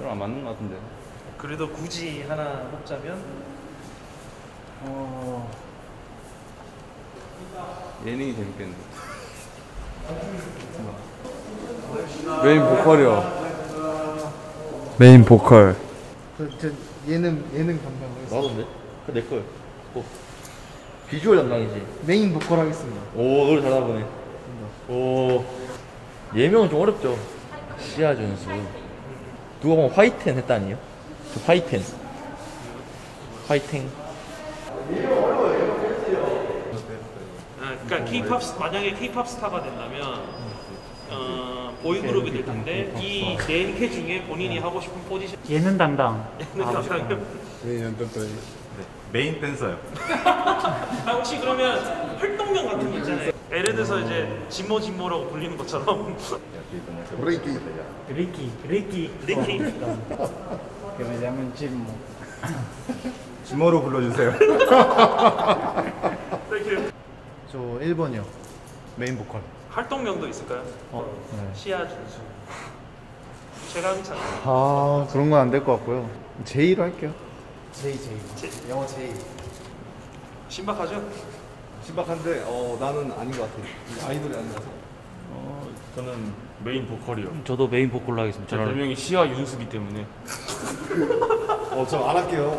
안 맞는 것 같은데. 그래도 굳이 하나 뽑자면 예능이 재밌겠네. 메인 보컬이요. 메인 보컬. 저 예능 담당하겠습니다. 나도인데? 내 거요. 비주얼 담당이지. 메인 보컬 하겠습니다. 오, 노래 잘하나 보네. 오. 예명은 좀 어렵죠. 시아 준수. 누가 보면 화이텐 했다니요? 저 화이텐. 화이팅. 그러니까 K-팝 만약에 K-팝 스타가 된다면 보이그룹이 될 텐데 이 4개 중에 본인이 하고 싶은 포지션 예능 담당. 메인 댄서요. 혹시 그러면 활동명 같은 거 있잖아요. 예를 들어서 이제 진모라고 불리는 것처럼 브레이키. 리키. Que me llamen Chismo. 지모로 불러주세요. 이렇게 저 1번이요. 메인 보컬. 활동명도 있을까요? 시아 준수, 최강창. 아 그런 건 안 될 것 같고요. 제이로 할게요. 제이. 영어 제이. 신박하죠? 신박한데 나는 아닌 것 같아. 아이돌이 아니라서. 저는 메인 보컬이요. 저도 메인 보컬로 하겠습니다. 제 별명이 시아 윤수기 때문에. 저 안 할게요.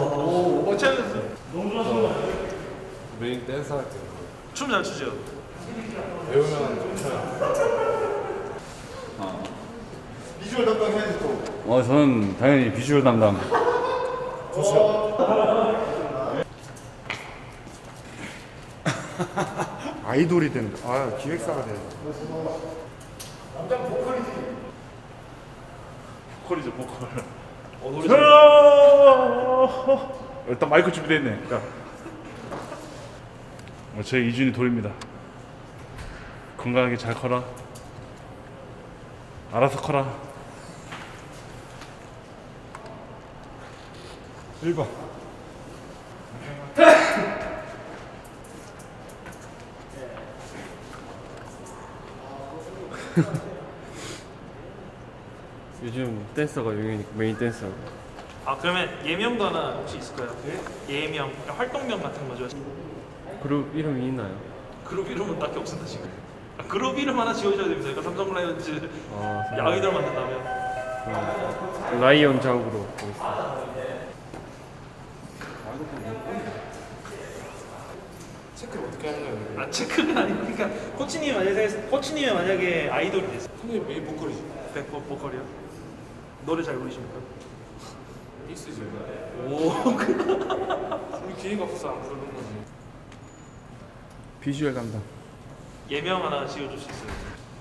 너무 좋았어. 메인 댄서 할게요. 춤 잘 추죠? 배우면 비주얼 담당 해야지 또. 저는 당연히 비주얼 담당. 아이돌이 된다. 기획사가 돼야 돼. 보컬이죠, 보컬. 노래 일단 마이크 준비됐네. 제 이준이 돌입니다. 건강하게 잘 커라. 알아서 커라. 1번. 요즘 댄서가 유행이니까 메인 댄서. 그러면 예명도 하나 혹시 있을까요? 예명, 활동명 같은 거죠. 그룹 이름이 있나요? 그룹 이름은 딱히 없습니다 지금. 그룹 이름 하나 지어줘야 됩니다. 그러니까 삼성 라이온즈 아이돌 만든다면 라이온 작으로 보겠습니다. 체크를 어떻게 하는 거예요? 체크가 아니고 그러니까 코치님이 만약에 아이돌이 됐어요. 선생님 메인 보컬이지. 보컬이요? 노래 잘 부르십니까? 있으죠. 오. 우리 기회가 없어서 안 부르는 거지. 비주얼 담당. 예명 하나 지어줄 수 있어요?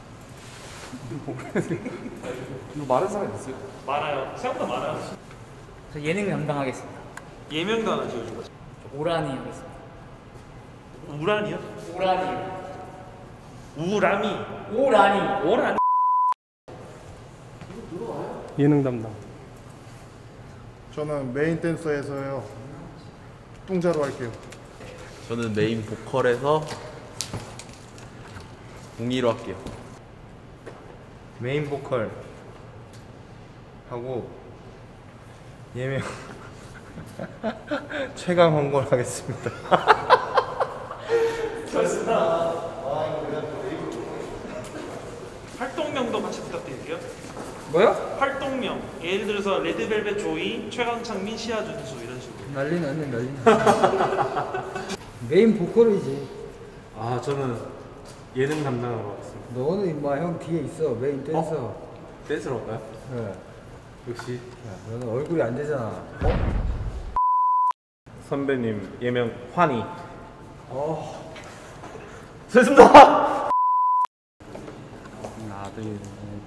이거 많은 사람 있어요? 많아요. 생각보다 많아요. 저 예능 담당하겠습니다. 예명도 하나 지어줄 거죠. 오라니 하겠습니다. 우란이요? 오라니. 우람이. 오라니. 예능 담당. 저는 메인 댄서에서요. 뚱자로 할게요. 저는 메인 보컬에서 웅이로 할게요. 메인 보컬 하고 예명 최강 홍걸 하겠습니다. 활동명도 같이 부탁드릴게요. 뭐요? 활동명. 예를 들어서 레드벨벳 조이, 최강창민, 시아준수 이런 식으로. 난리 났네. 메인 보컬이지. 저는 예능 담당으로 하겠습니다. 너는 임마 형 뒤에 있어 메인 댄서. 댄서로 할까요? 네. 역시 야, 너는 얼굴이 안 되잖아. 선배님 예명 환희. 좋습니다. 하나 둘 셋.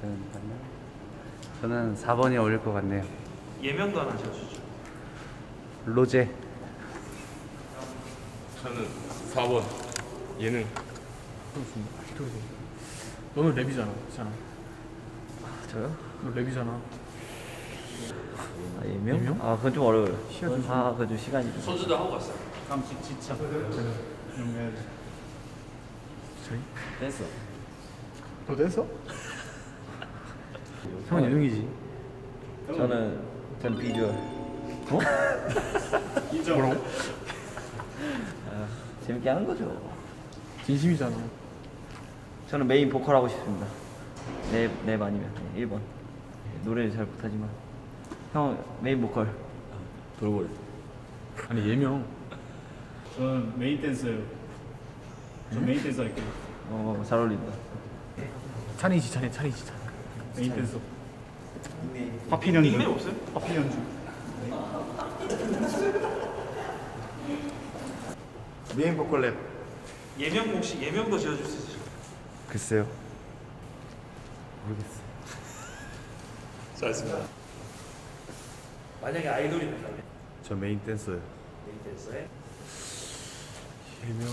저는 4번이 어울릴 것 같네요. 예명도 하나 지어주죠. 로제. 저는 4번 예능. 너는 랩이잖아. 저요? 너 랩이잖아. 예명? 그건 좀 어려워요. 그건 좀 시간이. 선수들 하고 갔어요. 깜찍 진짜. 댄서. 너 댄서? 형은 유능이지. 전 비주얼. 어? 뭐라고? 아, 재밌게 하는 거죠. 진심이잖아. 저는 메인 보컬 하고 싶습니다. 랩 아니면 1번. 노래를 잘 못하지만 형 메인 보컬. 돌고래. 아니 예명. 저는 메인 댄서예요. 저 메인 댄서 할게요. 잘 어울린다. 찬이지 찬이. 메인 댄서. 닉네임 없어요? 메인 보컬 랩. 예명 혹시 예명도 지어줄 수 있으실까요? 글쎄요. 잘했습니다. 만약에 아이돌이 된다면 저 메인 댄서요. 메인 댄서에 예명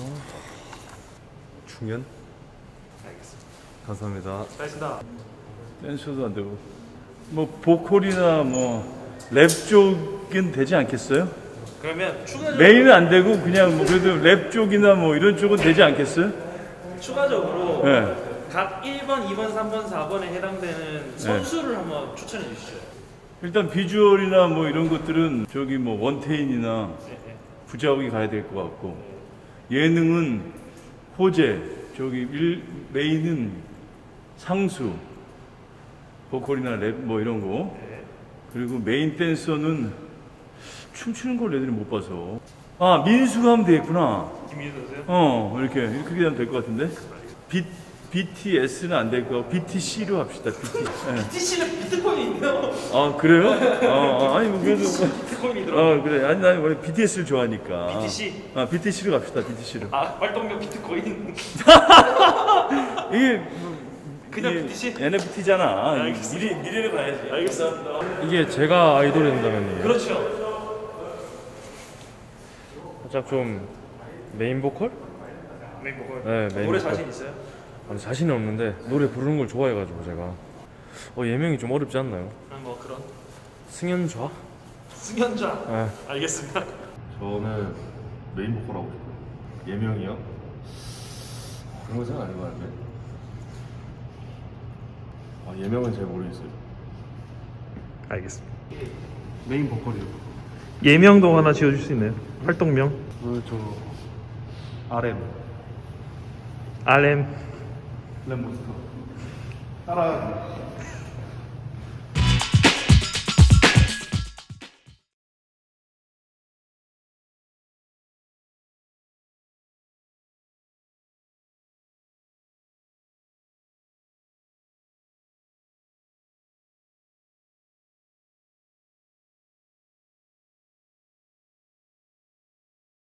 중현. 알겠습니다. 감사합니다. 잘했습니다. 댄서도 안 되고 뭐 보컬이나 뭐 랩 쪽은 되지 않겠어요? 그러면 추가적으로 메인은 안 되고 그냥 뭐 그래도 랩 쪽이나 뭐 이런 쪽은 되지 않겠어요? 추가적으로 네. 각 1번, 2번, 3번, 4번에 해당되는 선수를 한번 추천해 주시죠. 일단 비주얼이나 뭐 이런 것들은 저기 뭐 원태인이나 부자욱이 가야 될 것 같고 예능은 호재 저기 메인은 상수 보컬이나 랩 뭐 이런 거 그리고 메인 댄서는 춤추는 걸 애들이 못 봐서 아 민수가 하면 되겠구나. 김민수 선수요? 이렇게 하면 될 것 같은데 BTS는 안 될 거고 BTC로 합시다. BTC는 비트코인인데요. 아 그래요? 아니 뭐 그래도 비트코인이 들어. 그래. 아니 난 원래 BTS를 좋아하니까. BTC? BTC로 갑시다. BTC로. 활동명 비트코인. 이게 그냥 이게 BTC? NFT잖아. 알겠습니다. 미래를 봐야지. 알겠습니다. 이게 제가 아이돌이 된다면요. 그렇죠. 살짝 좀 메인 보컬? 메인 보컬. 네, 메인 노래 보컬. 자신 있어요? 아니, 자신이 없는데 노래 부르는 걸 좋아해가지고 제가 예명이 좀 어렵지 않나요? 뭐 그런 승현좌? 승현자. 네. 알겠습니다. 저는 메인 보컬 하고 싶어요. 예명이요? 그런 거 생각 안 해봤는데. 예명은 잘 모르겠어요. 알겠습니다. 메인 보컬이요. 예명도 하나 지어줄 수 있나요? 활동명? 저 RM. RM. 랩몬스터. 따라.